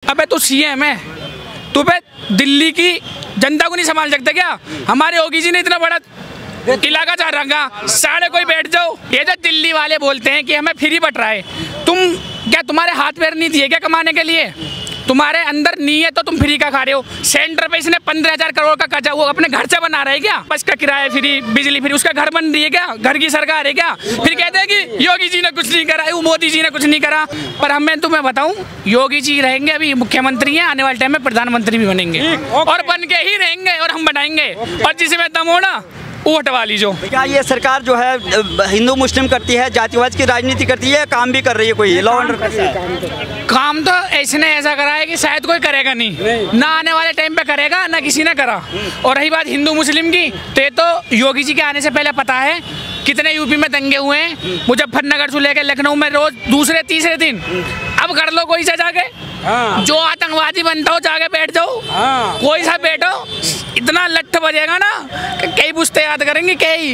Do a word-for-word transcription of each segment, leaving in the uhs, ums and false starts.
अबे तू सीएम है, तू पे दिल्ली की जनता को नहीं संभाल सकते क्या? हमारे योगी जी ने इतना बड़ा इलाका चाह रखा, साढ़े कोई बैठ जाओ। ये जो दिल्ली वाले बोलते हैं कि हमें फ्री बट रहा है, तुम क्या तुम्हारे हाथ पैर नहीं दिए क्या कमाने के लिए? तुम्हारे अंदर नहीं है तो तुम फ्री का खा रहे हो। सेंटर पे इसने पंद्रह हजार करोड़ का कर्जा वो अपने घर से बना रहे हैं क्या? बस का किराया फ्री, बिजली फ्री, उसका घर बन रही है क्या? घर की सरकार है क्या? फिर कहते हैं कि योगी जी ने कुछ नहीं करा, मोदी जी ने कुछ नहीं करा। पर हम मैं तुम्हें बताऊं, योगी जी रहेंगे, अभी मुख्यमंत्री हैं, आने वाले टाइम में प्रधानमंत्री भी बनेंगे और बन के ही रहेंगे और हम बनाएंगे। और जिसमें दम हो ना वो हटवा लीजो। क्या ये सरकार जो है हिंदू मुस्लिम करती है, जातिवाद की राजनीति करती है, काम भी कर रही है कोई लॉ एंड ऑर्डर? काम तो इसने ऐसा करा है कि शायद कोई करेगा नहीं, ना आने वाले टाइम पे करेगा, ना किसी ने करा। और रही बात हिंदू मुस्लिम की, तो ये तो योगी जी के आने से पहले पता है कितने यूपी में दंगे हुए हैं, मुजफ्फरनगर से लेकर लखनऊ में रोज दूसरे तीसरे दिन। अब कर लो कोई सा जाके, जो आतंकवादी बनता हो जाके बैठ जाओ, कोई सा बैठो, इतना लट्ठ बजेगा ना कि कई पुश्ते याद करेंगे कई।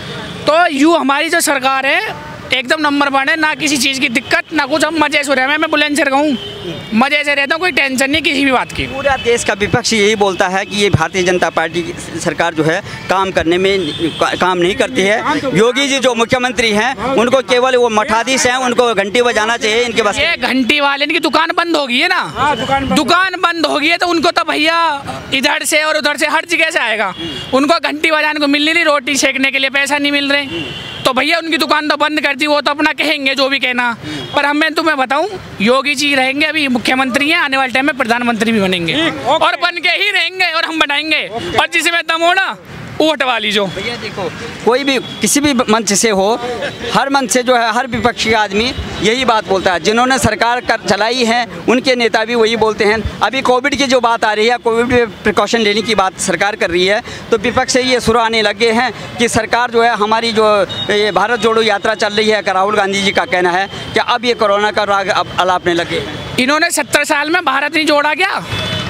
तो यू हमारी जो सरकार है एकदम नंबर वन है, ना किसी चीज़ की दिक्कत ना कुछ, हम मजे से रहे हैं। मैं बुलंदशहर कहूँ मजे से रहता हूँ, कोई टेंशन नहीं किसी भी बात की। पूरा देश का विपक्ष यही बोलता है कि ये भारतीय जनता पार्टी की सरकार जो है काम करने में काम नहीं करती है। योगी जी जो मुख्यमंत्री हैं उनको केवल वो मठाधीश हैं, उनको घंटी बजाना चाहिए इनके पास। ये घंटी वाले की दुकान बंद हो गई है ना, दुकान बंद हो गई है तो उनको तो भैया इधर से और उधर से हर जगह से आएगा, उनको घंटी बजाने को मिल नहीं, रोटी सेकने के लिए पैसा नहीं मिल रहे, तो भैया उनकी दुकान तो बंद कर दी। वो तो अपना कहेंगे जो भी कहना, पर हम मैं तुम्हें बताऊं, योगी जी रहेंगे, अभी मुख्यमंत्री हैं, आने वाले टाइम में प्रधानमंत्री भी बनेंगे और बन के ही रहेंगे और हम बनाएंगे। और जिसमें दम हो ना वो हटवा लीजो। भैया देखो, कोई भी किसी भी मंच से हो, हर मंच से जो है हर विपक्षी आदमी यही बात बोलता है। जिन्होंने सरकार कर चलाई है उनके नेता भी वही बोलते हैं। अभी कोविड की जो बात आ रही है, कोविड में प्रिकॉशन लेने की बात सरकार कर रही है, तो विपक्ष से ये सुर आने लगे हैं कि सरकार जो है हमारी जो ये भारत जोड़ो यात्रा चल रही है, राहुल गांधी जी का कहना है कि अब ये कोरोना का राग अब अलापने लगे। इन्होंने सत्तर साल में भारत नहीं जोड़ा क्या?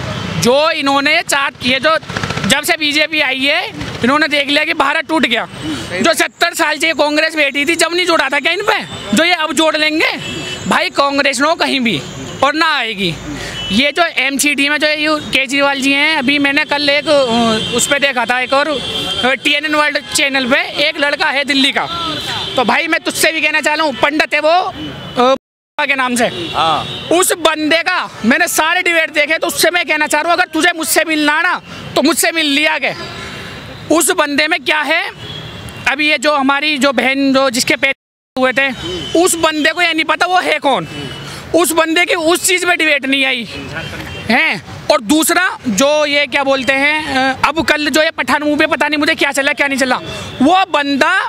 जो इन्होंने चार्ट किए, जो जब से बीजेपी आई है इन्होंने देख लिया कि भारत टूट गया। जो सत्तर साल से कांग्रेस बैठी थी जब नहीं जोड़ा था क्या इन पे, जो ये अब जोड़ लेंगे? भाई कांग्रेस नो कहीं भी और ना आएगी। ये जो एमसीडी में जो ये केजरीवाल जी हैं, अभी मैंने कल एक उस पर देखा था, एक और T N N world channel पे एक लड़का है दिल्ली का, तो भाई मैं तुझसे भी कहना चाह रहा हूँ, पंडित है वो के नाम से, उस बंदे का मैंने सारे डिबेट देखे, तो उससे मैं कहना चाह रहा हूँ अगर तुझे मुझसे मिलना ना तो मुझसे मिल लिया के। उस बंदे में क्या है, अभी ये जो हमारी जो बहन जो जिसके पैर हुए थे, उस बंदे को ये नहीं पता वो है कौन, उस बंदे की उस चीज़ में डिबेट नहीं आई है। और दूसरा जो ये क्या बोलते हैं, अब कल जो ये पठान मूवी पे पता नहीं मुझे क्या चला क्या नहीं चला, वो बंदा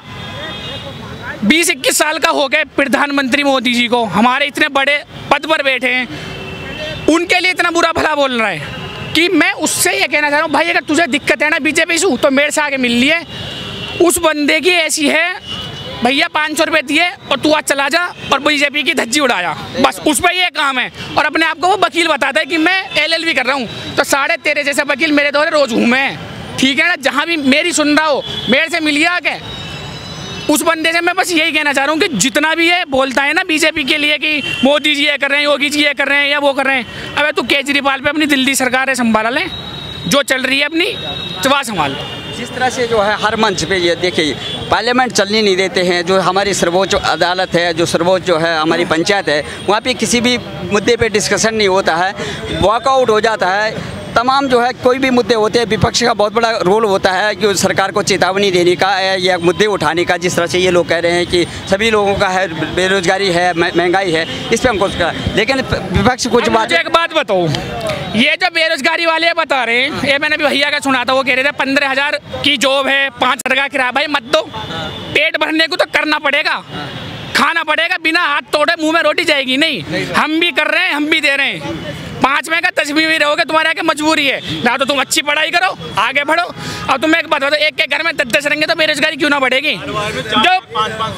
बीस इक्कीस साल का हो गए प्रधानमंत्री मोदी जी को, हमारे इतने बड़े पद पर बैठे हैं, उनके लिए इतना बुरा भला बोल रहा है कि मैं उससे ये कहना चाह रहा हूँ भाई अगर तुझे दिक्कत है ना बीजेपी से तो मेरे से आगे मिल लिए। उस बंदे की ऐसी है भैया पाँच सौ रुपये दिए और तू आज चला जा और बीजेपी की धज्जी उड़ाया, बस उस पर ये काम है। और अपने आप को वो वकील बताता है कि मैं एल एल बी कर रहा हूँ, तो साढ़े तेरे जैसे वकील मेरे दौरे रोज घूमे, ठीक है ना, जहाँ भी मेरी सुन रहा हो मेरे से मिलिए आके। उस बंदे से मैं बस यही कहना चाह रहा हूँ कि जितना भी ये बोलता है ना बीजेपी के लिए कि मोदी जी ये कर रहे हैं, योगी जी ये कर रहे हैं या वो कर रहे हैं, अबे तू केजरीवाल पे अपनी दिल्ली सरकार है संभाला ले, जो चल रही है अपनी चवा संभाल। जिस तरह से जो है हर मंच पे ये देखिए पार्लियामेंट चलने नहीं देते हैं, जो हमारी सर्वोच्च अदालत है, जो सर्वोच्च जो है हमारी पंचायत है, वहाँ पे किसी भी मुद्दे पे डिस्कशन नहीं होता है, वॉकआउट हो जाता है। तमाम जो है कोई भी मुद्दे होते हैं, विपक्ष का बहुत बड़ा रोल होता है कि सरकार को चेतावनी देने का या मुद्दे उठाने का। जिस तरह से ये लोग कह रहे हैं कि सभी लोगों का है, बेरोजगारी है, महंगाई है, इस पर हमको, लेकिन विपक्ष कुछ बात। एक बात बताओ, ये जो बेरोजगारी वाले बता रहे हैं, ये मैंने भी भैया का सुना था, वो कह रहे थे पंद्रह हजार की जॉब है, पाँच हजार का किराया। भाई मत दो, पेट भरने को तो करना पड़ेगा, खाना पड़ेगा, बिना हाथ तोड़े मुंह में रोटी जाएगी नहीं। हम भी कर रहे हैं, हम भी दे रहे हैं, पाँच में का दसवीं में रहोगे, तुम्हारे आगे मजबूरी है ना, तो तुम अच्छी पढ़ाई करो, आगे बढ़ो। अब तुम एक बात बताओ, एक के घर में दस दस रहेंगे तो बेरोजगारी क्यों ना बढ़ेगी? जब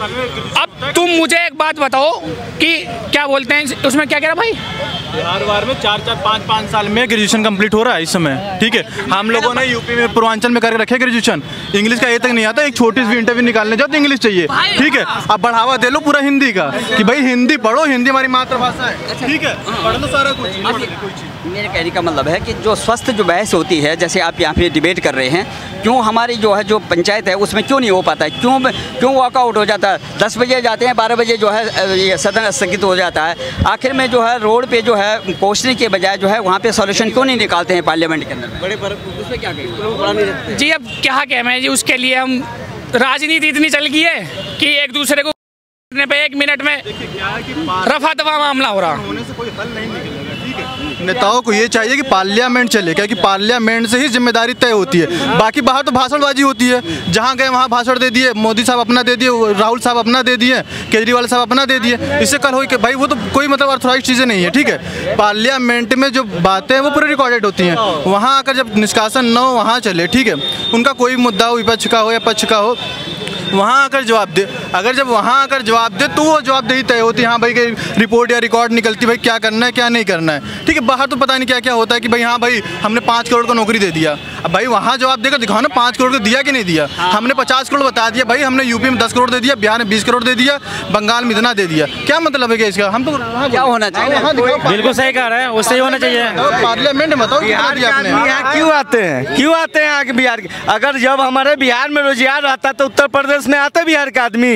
अब तुम मुझे एक बात बताओ कि क्या बोलते हैं उसमें, क्या कह रहा भाई, बिहार वार में चार चार पाँच पाँच साल में ग्रेजुएशन कंप्लीट हो रहा है इस समय, ठीक है। हम लोगों ने यूपी में पूर्वांचल में करके रखे ग्रेजुएशन, इंग्लिश का ये तक नहीं आता, एक छोटी सी इंटरव्यू निकालने जाओ तो इंग्लिश चाहिए, ठीक है। अब बढ़ावा दे लो पूरा हिंदी का कि भाई हिंदी पढ़ो, हिंदी हमारी मातृभाषा है, ठीक है, पढ़ लो सारा कुछ। मेरे कहने का मतलब है कि जो स्वस्थ जो बहस होती है, जैसे आप यहाँ पे डिबेट कर रहे हैं, क्यों हमारी जो है जो पंचायत है उसमें क्यों नहीं हो पाता है, क्यों क्यों वॉकआउट हो जाता है, दस बजे जाते हैं, बारह बजे जो है ये सदन स्थगित हो जाता है, आखिर में जो है रोड पे जो है कोसने के बजाय जो है वहाँ पे सॉल्यूशन क्यों नहीं निकालते हैं पार्लियामेंट के अंदर? बड़े उसमें क्या कहेंगे जी? अब क्या कहें जी, उसके लिए हम राजनीति इतनी चल गई है कि एक दूसरे को पे एक मिनट में रफा दफा मामला हो रहा, होने से कोई हल नहीं निकलेगा, ठीक है। नेताओं को ये चाहिए कि पार्लियामेंट चले, क्या कि पार्लियामेंट से ही जिम्मेदारी तय होती है, बाकी बाहर तो भाषणबाजी होती है, जहाँ गए वहाँ भाषण दे दिए, मोदी साहब अपना दे दिए, राहुल साहब अपना दे दिए, केजरीवाल साहब अपना दे दिए, इससे कल हो कि भाई वो तो कोई मतलब अर्थोराइज चीज़ें नहीं है, ठीक है। पार्लियामेंट में जो बातें हैं वो पूरी रिकॉर्डेड होती हैं, वहाँ आकर जब निष्कासन न हो वहाँ चले, ठीक है, उनका कोई मुद्दा हो, विपक्ष का हो या पक्ष का हो, वहाँ आकर जवाब दे। अगर जब वहाँ आकर जवाब दे तो वो जवाबदेही तय होती है, हाँ भाई रिपोर्ट या रिकॉर्ड निकलती भाई क्या करना है क्या नहीं करना है, ठीक है। बाहर तो पता नहीं क्या क्या होता है कि भाई हाँ भाई हमने पाँच करोड़ को नौकरी दे दिया, अब भाई वहाँ जवाब देकर दिखाओ ना पाँच करोड़ को दिया कि नहीं दिया। हमने पचास करोड़ बता दिया, भाई हमने यूपी में दस करोड़ दे दिया, बिहार में बीस करोड़ दे दिया, बंगाल में इतना दे दिया, क्या मतलब है क्या इसका? हम तो क्या होना चाहिए? बिल्कुल सही कह रहे हैं, उससे ही होना चाहिए। पार्लियामेंट में बताओ क्यों आते हैं, क्यों आते हैं आगे बिहार के? अगर जब हमारे बिहार में रोजगार रहता तो उत्तर प्रदेश में आते बिहार के आदमी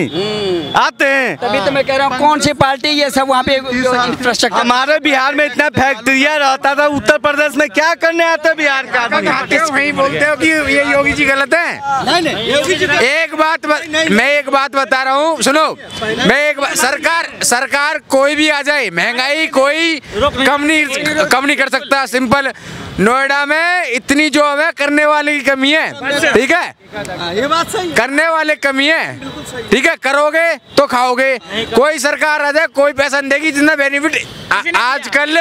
आते हैं। तभी तो मैं कह रहा हूँ कौन सी पार्टी ये सब वहाँ पे इंफ्रास्ट्रक्चर, हमारे बिहार में इतना फैक्ट्रिया रहता था, उत्तर प्रदेश में क्या करने आते बिहार के आदमी? वही बोलते हो कि ये योगी जी गलत है? नहीं नहीं, एक बात मैं एक बात बता रहा हूँ, सुनो, मैं एक सरकार सरकार कोई भी आ जाए, महंगाई कोई कम नहीं कम नहीं कर सकता। सिंपल, नोएडा में इतनी जो है करने वाले की कमी है, ठीक है, ये बात सही, करने वाले कमी है, ठीक है, करोगे तो खाओगे। कोई सरकार आ जाए कोई पैसा नहीं देगी, जितना बेनिफिट आजकल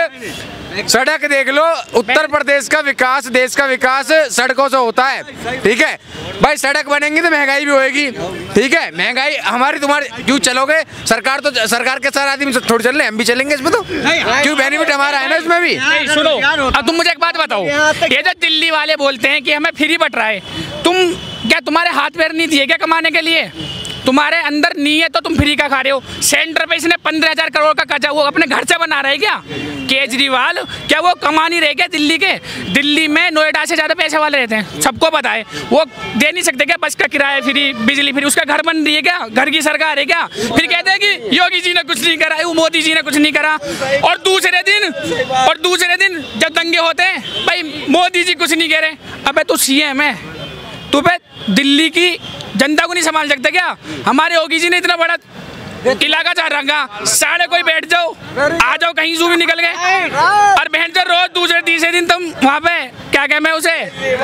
सड़क देख लो, उत्तर प्रदेश का विकास, देश का विकास सड़कों से होता है, ठीक है भाई। सड़क बनेंगी तो महंगाई भी होएगी, ठीक है, महंगाई हमारी तुम्हारी क्यों चलोगे? सरकार तो सरकार के साथ आदमी थोड़ी चल रहे, हम भी चलेंगे इसमें, तो क्यों बेनिफिट हमारा है ना इसमें भी। सुनो, अब तुम मुझे एक बात बताओ, ये जो दिल्ली वाले बोलते हैं कि हमें फ्री बट रहा है, तुम क्या तुम्हारे हाथ पैर नहीं दिए क्या कमाने के लिए? तुम्हारे अंदर नहीं है तो तुम फ्री का खा रहे हो। सेंटर पे इसने पंद्रह हजार करोड़ का कर्जा वो अपने घर से बना रहा है क्या केजरीवाल? क्या वो कमा नहीं रहे क्या दिल्ली के? दिल्ली में नोएडा से ज़्यादा पैसे वाले रहते हैं, सबको पता है। वो दे नहीं सकते क्या बस का किराया फ्री, बिजली फ्री? उसका घर बन रही है क्या? घर की सरकार है क्या? फिर कहते हैं कि योगी जी ने कुछ नहीं करा, मोदी जी ने कुछ नहीं करा। और दूसरे दिन और दूसरे दिन जब दंगे होते हैं, भाई मोदी जी कुछ नहीं कह रहे। अबे तू सीएम है, तू पे दिल्ली की जनता को नहीं संभाल सकते क्या? हमारे योगी जी ने इतना बड़ा इलाका चाह रखा, साढ़े कोई बैठ जाओ, आ जाओ कहीं से भी निकल गए, और बहन से रोज दूसरे तीसरे दिन तुम वहाँ पे क्या कह मैं उसे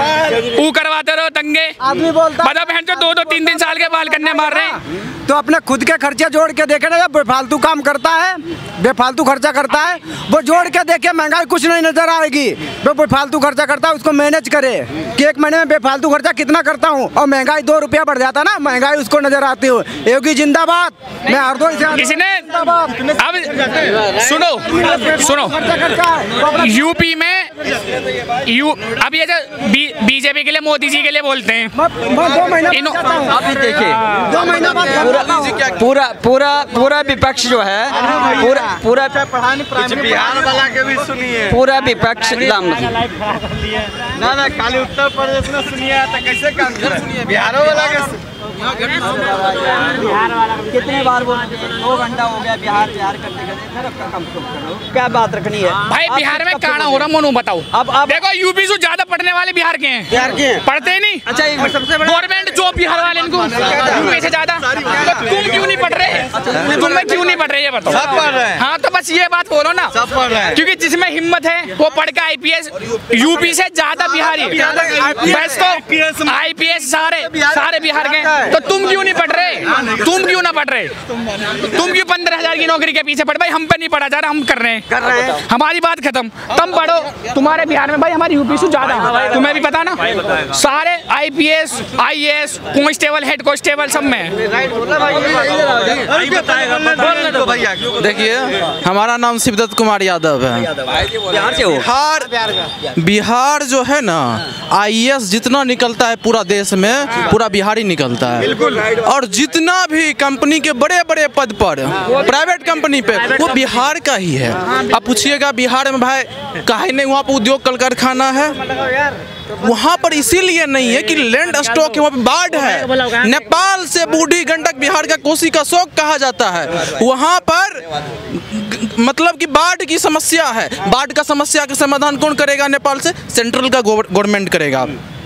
ऊ करवाते रहो दंगे। बता बहन से दो दो तीन तीन साल के बाल करने मार रहे हैं। तो अपने खुद के खर्चे जोड़ के देखे ना, जब बेफालतू काम करता है, बेफालतू खर्चा करता है, वो जोड़ के देखे, महंगाई कुछ नहीं नजर आएगी। वो बेफालतू खर्चा करता है, उसको मैनेज करे कि एक महीने में बेफालतू खर्चा कितना करता हूँ, और महंगाई दो रुपया बढ़ जाता ना, महंगाई उसको नजर आती हो। योगी जिंदाबाद, मैं हरदोई से किसने अब सुनो सुनो यूपी में यू अब ये जो बीजेपी के लिए मोदी जी के लिए बोलते हैं, अभी देखिए दो महीना बाद पूरा पूरा पूरा विपक्ष जो है, पूरा पूरा बिहार वाला के भी सुनिए, पूरा विपक्ष ना ना खाली उत्तर प्रदेश में सुनिए तो कैसे काम सुनिए बिहार वाला के कितने बार बोल दो घंटा हो गया बिहार बिहार करते करते, क्या बात रखनी है भाई? बिहार में काना हो रहा मोनू बताओ। अब अब देखो यूपी से ज्यादा पढ़ने वाले बिहार के हैं, बिहार के हैं, पढ़ते ही नहीं। अच्छा गवर्नमेंट जॉब बिहार वाले इनको यूपी से ज्यादा, तो तुम क्यों नहीं पढ़ रहे? तुम में क्यों नहीं पढ़ रहे ये बताओ। सब पढ़ रहे हैं। हाँ तो बस ये बात बोलो ना, सब पढ़ रहे हैं, क्योंकि जिसमें हिम्मत है वो पढ़ के आईपीएस, यूपी से ज्यादा बिहारी बस तो आईपीएस सारे सारे बिहार के। तो तुम क्यों नहीं पढ़ रहे? तुम क्यों ना पढ़ रहे? तुम क्यों पंद्रह हजार की नौकरी के पीछे पढ़? भाई हम पे नहीं पढ़ा जा रहा, हम कर रहे हैं कर रहे हैं हमारी बात खत्म। तुम पढ़ो। तुम्हारे बिहार में भाई हमारी यूपी से ज्यादा, तुम्हें भी पता ना, सारे IPS IAS constable head constable सब में। देखिए, हमारा नाम शिवदत्त कुमार यादव है। बिहार से हो? बिहार बिहार जो है ना, आईएएस जितना निकलता है पूरा देश में, पूरा बिहारी निकलता है। और जितना भी कंपनी के बड़े बड़े पद पर, प्राइवेट कंपनी पे, वो बिहार का ही है। अब पूछिएगा बिहार में भाई काहे नहीं वहाँ पर उद्योग कल कारखाना है? वहाँ पर इसीलिए नहीं है कि लैंड स्टॉक है, वहाँ पे बाढ़ है। नेपाल से बूढ़ी गंडक बिहार का कोसी का शौक कहा जाता है। वहाँ पर मतलब कि बाढ़ की समस्या है। बाढ़ का समस्या का समाधान कौन करेगा नेपाल से? सेंट्रल का गवर्नमेंट करेगा।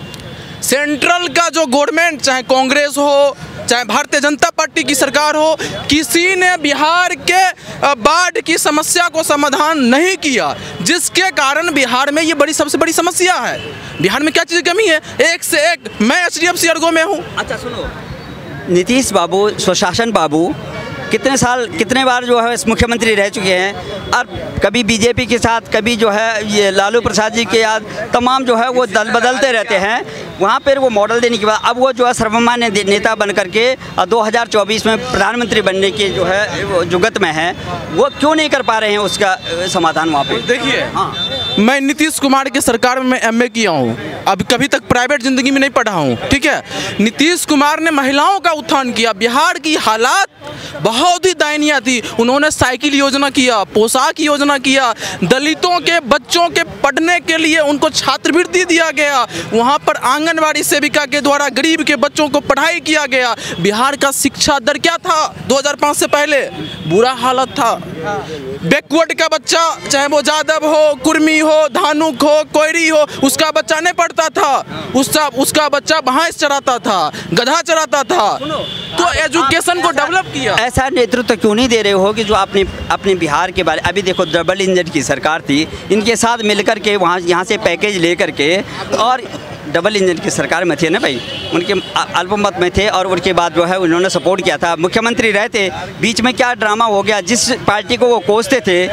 सेंट्रल का जो गवर्नमेंट, चाहे कांग्रेस हो चाहे भारतीय जनता पार्टी की सरकार हो, किसी ने बिहार के बाढ़ की समस्या को समाधान नहीं किया, जिसके कारण बिहार में ये बड़ी सबसे बड़ी समस्या है। बिहार में क्या चीज़ की कमी है? एक से एक। मैं H D F C ERGO में हूँ। अच्छा सुनो, नीतीश बाबू, स्वशासन बाबू कितने साल कितने बार जो है मुख्यमंत्री रह चुके हैं, और कभी बीजेपी के साथ, कभी जो है ये लालू प्रसाद जी के याद, तमाम जो है वो दल बदलते रहते हैं। वहाँ पर वो मॉडल देने के बाद अब वो जो है सर्वमान्य नेता बन करके दो हज़ार चौबीस में प्रधानमंत्री बनने की जो है जुगत में है, वो क्यों नहीं कर पा रहे हैं उसका समाधान वहाँ पे? देखिए, हाँ, मैं नीतीश कुमार की सरकार में एम ए किया हूँ, अब कभी तक प्राइवेट जिंदगी में नहीं पढ़ा हूँ, ठीक है। नीतीश कुमार ने महिलाओं का उत्थान किया। बिहार की हालात बहुत ही दयनीय थी। उन्होंने साइकिल योजना किया, पोशाक योजना किया, दलितों के बच्चों के पढ़ने के लिए उनको छात्रवृत्ति दिया गया। वहाँ पर आंगनवाड़ी सेविका के द्वारा गरीब के बच्चों को पढ़ाई किया गया। बिहार का शिक्षा दर क्या था दो हज़ार पाँच से पहले? बुरा हालत था। बैकवर्ड का बच्चा, चाहे वो जादव हो, कुर्मी हो, धानुक हो, कोयरी हो, उसका बच्चा नहीं पढ़ता था। उसका उसका बच्चा भैंस चराता था, गधा चराता था। तो एजुकेशन को डेवलप किया। ऐसा नेतृत्व क्यों नहीं दे रहे हो कि जो आपने अपने बिहार के बारे, अभी देखो डबल इंजन की सरकार थी, इनके साथ मिलकर के वहाँ यहाँ से पैकेज लेकर के, और डबल इंजन की सरकार में थे ना भाई, उनके अल्पमत में थे, और उनके बाद जो है उन्होंने सपोर्ट किया था, मुख्यमंत्री रहते। बीच में क्या ड्रामा हो गया, जिस पार्टी को वो कोसते थे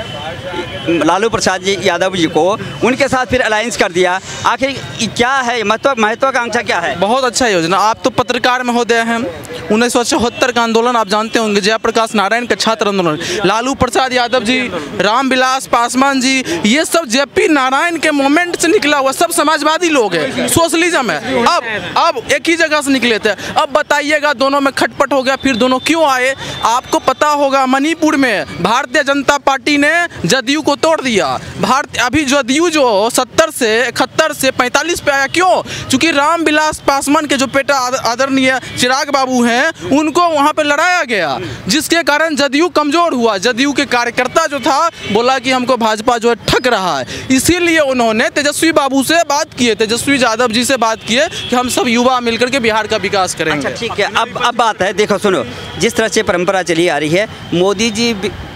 लालू प्रसाद जी यादव जी को, उनके साथ फिर अलायंस कर दिया। आखिर क्या है महत्व महत्वाकांक्षा क्या है? बहुत अच्छा योजना। आप तो पत्रकार महोदय हैं। उन्नीस सौ चौहत्तर का आंदोलन आप जानते होंगे, जयप्रकाश नारायण का छात्र आंदोलन, लालू प्रसाद यादव जी, रामविलास पासवान जी, ये सब जेपी नारायण के मोमेंट से निकला हुआ, सब समाजवादी लोग हैं, सोशलिज्म है। अब अब एक ही जगह से निकले थे। अब बताइएगा, दोनों में खटपट हो गया, फिर दोनों क्यों आए? आपको पता होगा मणिपुर में भारतीय जनता पार्टी ने जदयू को तोड़ दिया। भारत अभी जदयू जो सत्तर से इकहत्तर से पैंतालीस पे आया, क्यों? क्योंकि रामविलास पासवान के जो बेटा आदरणीय चिराग बाबू हैं, उनको वहां पे लड़ाया गया, जिसके कारण जदयू कमजोर हुआ। जदयू के कार्यकर्ता जो था बोला कि हमको भाजपा जो है ठग रहा है, इसीलिए उन्होंने तेजस्वी बाबू से बात किए, तेजस्वी यादव जी से बात किए कि हम सब युवा मिलकर के बिहार का विकास करेंगे। अच्छा ठीक है, अब अब बात है, देखो सुनो, जिस तरह से परंपरा चली आ रही है, मोदी जी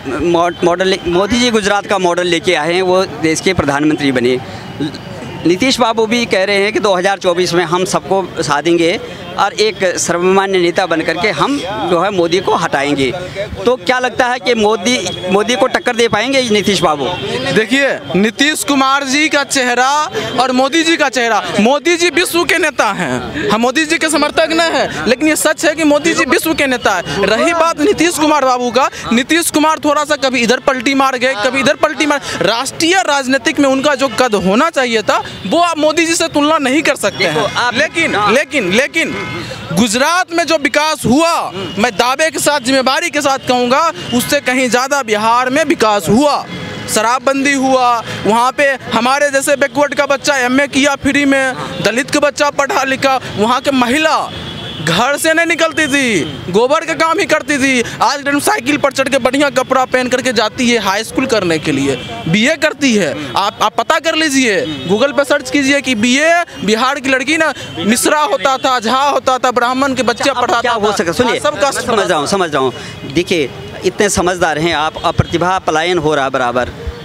मॉडल मोदी जी गुजरात का मॉडल लेके आए हैं, वो देश के प्रधानमंत्री बने। नीतीश बाबू भी कह रहे हैं कि दो हज़ार चौबीस में हम सबको साथ देंगे और एक सर्वमान्य नेता बन करके हम जो है मोदी को हटाएंगे। तो क्या लगता है कि मोदी मोदी को टक्कर दे पाएंगे नीतीश बाबू? देखिए, नीतीश कुमार जी का चेहरा और मोदी जी का चेहरा, मोदी जी विश्व के नेता हैं, हम मोदी जी के समर्थक न है, लेकिन ये सच है कि मोदी जी विश्व के नेता है। रही बात नीतीश कुमार बाबू का, नीतीश कुमार थोड़ा सा कभी इधर पलटी मार गए, कभी इधर पलटी मार। राष्ट्रीय राजनीतिक में उनका जो कद होना चाहिए था, वो आप मोदी जी से तुलना नहीं कर सकते हैं। लेकिन लेकिन लेकिन गुजरात में जो विकास हुआ, मैं दावे के साथ, जिम्मेदारी के साथ कहूँगा, उससे कहीं ज़्यादा बिहार में विकास हुआ। शराबबंदी हुआ, वहाँ पे हमारे जैसे बैकवर्ड का बच्चा एम ए किया फ्री में, दलित का बच्चा पढ़ा लिखा, वहाँ के महिला घर से नहीं निकलती थी, गोबर का काम ही करती थी। आज दिन साइकिल पर चढ़ के बढ़िया कपड़ा पहन करके जाती है हाई स्कूल करने के लिए, बीए करती है। आप आप पता कर लीजिए, गूगल पे सर्च कीजिए कि बीए बिहार की लड़की ना मिश्रा होता था, झा होता था, ब्राह्मण के बच्चे पढ़ाता क्या हो सके? सुनिए, सबका समझ रहा हूँ समझ रहा हूँ देखिए, इतने समझदार हैं आप, प्रतिभा पलायन हो रहा बराबर,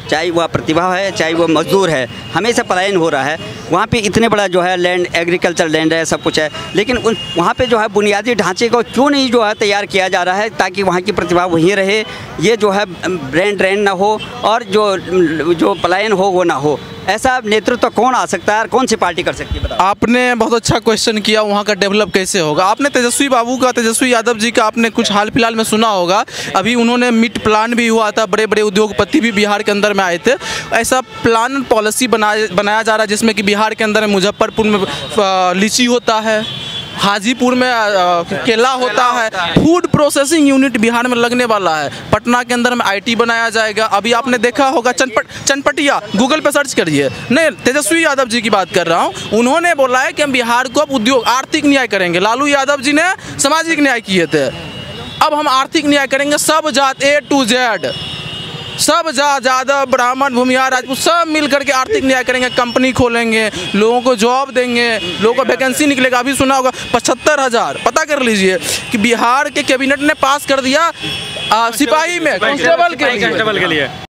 चाहे वह प्रतिभा है चाहे वो मजदूर है, हमेशा पलायन हो रहा है। वहाँ पे इतने बड़ा जो है लैंड, एग्रीकल्चर लैंड है, सब कुछ है, लेकिन उन वहाँ पे जो है बुनियादी ढांचे को क्यों नहीं जो है तैयार किया जा रहा है ताकि वहाँ की प्रतिभा वहीं रहे, ये जो है ब्रेन ड्रेन ना हो और जो जो पलायन हो वो ना हो। ऐसा नेतृत्व कौन आ सकता है और कौन सी पार्टी कर सकती है, बताओ। आपने बहुत अच्छा क्वेश्चन किया, वहाँ का डेवलप कैसे होगा। आपने तेजस्वी बाबू का, तेजस्वी यादव जी का आपने कुछ हाल फिलहाल में सुना होगा, अभी उन्होंने मिट प्लान भी हुआ था, बड़े बड़े उद्योगपति भी बिहार के अंदर में आए थे। ऐसा प्लान पॉलिसी बनाया बनाया जा रहा है जिसमें कि बिहार के अंदर में मुजफ्फरपुर में लीची होता है, हाजीपुर में केला होता है, फूड प्रोसेसिंग यूनिट बिहार में लगने वाला है, पटना के अंदर में आईटी बनाया जाएगा। अभी आपने देखा होगा चनपट चनपटिया, गूगल पे सर्च करिए। नहीं, तेजस्वी यादव जी की बात कर रहा हूँ। उन्होंने बोला है कि हम बिहार को अब उद्योग आर्थिक न्याय करेंगे। लालू यादव जी ने सामाजिक न्याय किए थे, अब हम आर्थिक न्याय करेंगे। सब जात ए टू जेड, सब जात, यादव, ब्राह्मण, भूमिहार, राजपूत, सब मिल करके आर्थिक न्याय करेंगे। कंपनी खोलेंगे, लोगों को जॉब देंगे, लोगों को वैकेंसी निकलेगा। अभी सुना होगा पचहत्तर हज़ार, पता कर लीजिए कि बिहार के कैबिनेट ने पास कर दिया आ, सिपाही में कांस्टेबल के लिए।